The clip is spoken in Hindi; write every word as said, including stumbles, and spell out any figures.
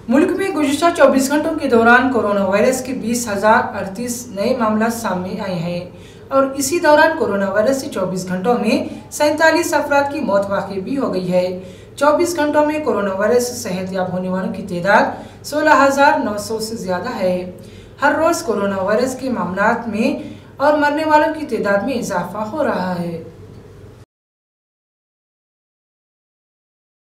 मुल्क में गुज़िश्ता चौबीस घंटों के दौरान कोरोना वायरस के बीस हजार अड़तीस नए मामला सामने आए हैं और इसी दौरान कोरोना वायरस से चौबीस घंटों में सैंतालीस अफराद की मौत वाक़ई भी हो गई है। चौबीस घंटों में कोरोना वायरस से सेहतयाब होने वालों की तादाद सोलह हजार नौ सौ से ज़्यादा है। हर रोज़ कोरोना वायरस के मामलात में और मरने वालों की तादाद में इजाफा हो रहा है।